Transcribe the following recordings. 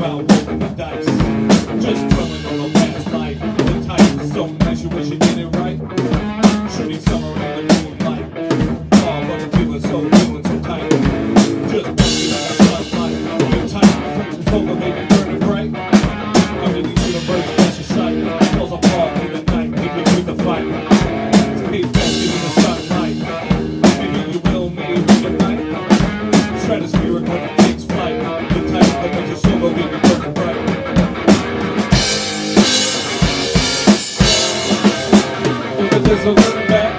while rolling the dice. Just dwelling on the past life. The type so nice you wish you did it right. Shooting summer in the moonlight. Oh, but the feeling so tight. Just walking in the sunlight. The type so elevated, burning bright. Under the universe, that's your sight. Falls apart in the night, if you with the fight. Stay fasted in the sunlight. Maybe you will, maybe you might. Stratospheric when it takes flight. The type that makes your soul baby burning bright. If there's a turning back,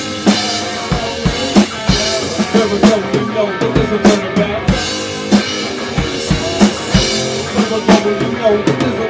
there we go, you know that there's a turning back. There we go, you know that there's a